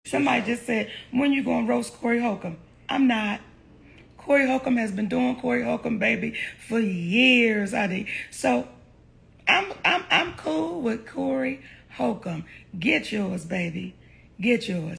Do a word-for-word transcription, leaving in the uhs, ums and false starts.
Somebody just said, when you going to roast Corey Holcomb? I'm not. Corey Holcomb has been doing Corey Holcomb, baby, for years, I think. So I'm, I'm, I'm cool with Corey Holcomb. Get yours, baby. Get yours.